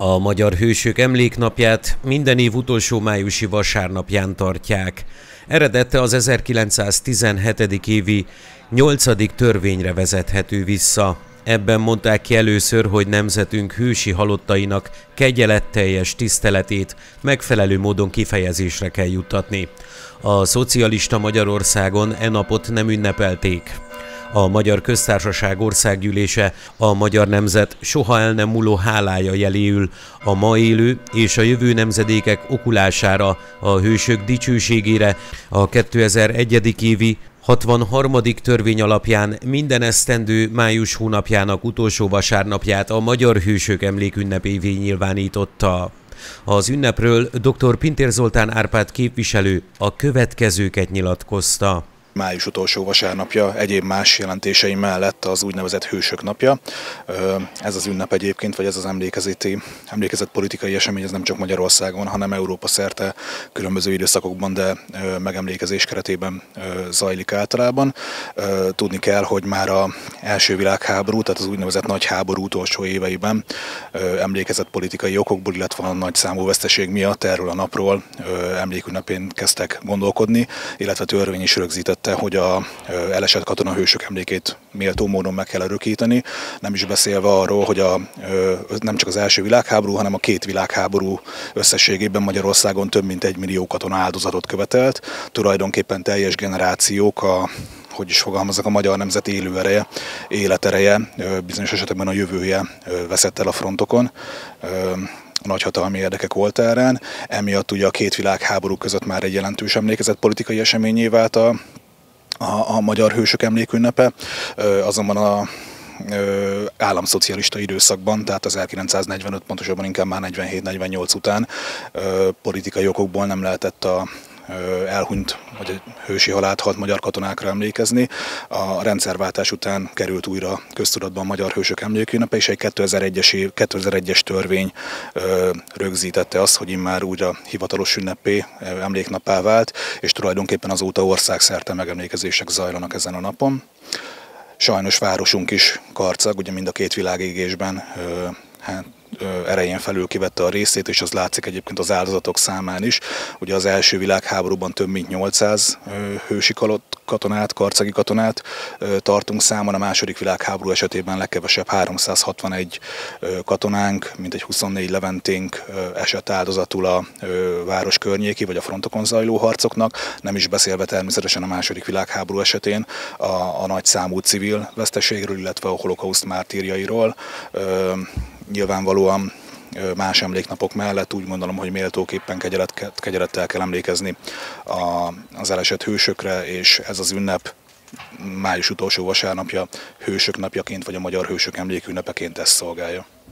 A Magyar Hősök Emléknapját minden év utolsó májusi vasárnapján tartják. Eredete az 1917. évi 8. törvényre vezethető vissza. Ebben mondták ki először, hogy nemzetünk hősi halottainak kegyeletteljes tiszteletét megfelelő módon kifejezésre kell juttatni. A szocialista Magyarországon e napot nem ünnepelték. A Magyar Köztársaság Országgyűlése a magyar nemzet soha el nem múló hálája jeléül a ma élő és a jövő nemzedékek okulására, a hősök dicsőségére a 2001. évi 63. törvény alapján minden esztendő május hónapjának utolsó vasárnapját a Magyar Hősök Emlékünnepévé nyilvánította. Az ünnepről dr. Pintér Zoltán Árpád képviselő a következőket nyilatkozta. Május utolsó vasárnapja egyéb más jelentései mellett az úgynevezett Hősök napja. Ez az ünnep egyébként, vagy ez az emlékezett politikai esemény, ez nem csak Magyarországon, hanem Európa szerte különböző időszakokban, de megemlékezés keretében zajlik általában. Tudni kell, hogy már az első világháború, tehát az úgynevezett nagy háború utolsó éveiben emlékezett politikai okokból, illetve a nagy számú veszteség miatt erről a napról emlékünnepén kezdtek gondolkodni, illetve törvény is rögzített, hogy a elesett katonahősök emlékét méltó módon meg kell örökíteni, nem is beszélve arról, hogy nem csak az első világháború, hanem a két világháború összességében Magyarországon több mint 1 millió katona áldozatot követelt. Tulajdonképpen teljes generációk, hogy is fogalmazok, a magyar nemzet élőereje, életereje, bizonyos esetekben a jövője veszett el a frontokon. Nagyhatalmi érdekek oltárán. Emiatt ugye a két világháború között már egy jelentős emlékezett politikai eseményé vált a Magyar Hősök Emlékünnepe, azonban a államszocialista időszakban, tehát 1945, pontosabban inkább már 47-48 után politikai okokból nem lehetett a elhunyt vagy hősi halált halt magyar katonákra emlékezni. A rendszerváltás után került újra köztudatban a Magyar Hősök Emlékünnepe, és egy 2001-es törvény rögzítette azt, hogy immár újra hivatalos ünnepé, emléknappá vált, és tulajdonképpen azóta országszerte megemlékezések zajlanak ezen a napon. Sajnos városunk is karcag, ugye mind a két világégésben erején felül kivette a részét, és az látszik egyébként az áldozatok számán is. Ugye az első világháborúban több mint 800 hősi katonát, karcagi katonát tartunk számon, a második világháború esetében legkevesebb 361 katonánk, mintegy 24 leventénk esett áldozatul a város környéki vagy a frontokon zajló harcoknak, nem is beszélve természetesen a második világháború esetén a nagy számú civil veszteségről, illetve a holokauszt mártírjairól. Nyilvánvalóan más emléknapok mellett úgy gondolom, hogy méltóképpen kegyelettel kell emlékezni az elesett hősökre, és ez az ünnep május utolsó vasárnapja Hősök napjaként vagy a Magyar Hősök Emlékünnepeként ezt szolgálja.